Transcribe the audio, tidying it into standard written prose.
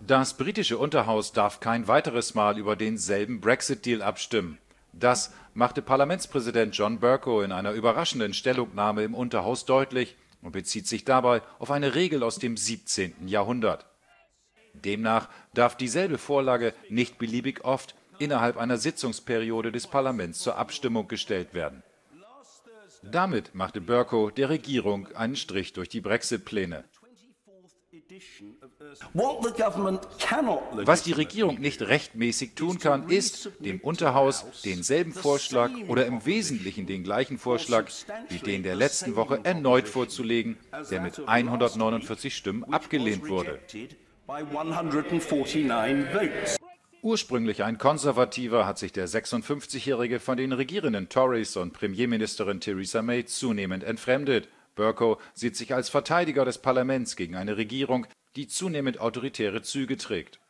Das britische Unterhaus darf kein weiteres Mal über denselben Brexit-Deal abstimmen. Das machte Parlamentspräsident John Bercow in einer überraschenden Stellungnahme im Unterhaus deutlich und bezieht sich dabei auf eine Regel aus dem 17. Jahrhundert. Demnach darf dieselbe Vorlage nicht beliebig oft innerhalb einer Sitzungsperiode des Parlaments zur Abstimmung gestellt werden. Damit machte Bercow der Regierung einen Strich durch die Brexit-Pläne. Was die Regierung nicht rechtmäßig tun kann, ist, dem Unterhaus denselben Vorschlag oder im Wesentlichen den gleichen Vorschlag wie den der letzten Woche erneut vorzulegen, der mit 149 Stimmen abgelehnt wurde. Ursprünglich ein Konservativer, hat sich der 56-Jährige von den regierenden Tories und Premierministerin Theresa May zunehmend entfremdet. Bercow sieht sich als Verteidiger des Parlaments gegen eine Regierung, die zunehmend autoritäre Züge trägt.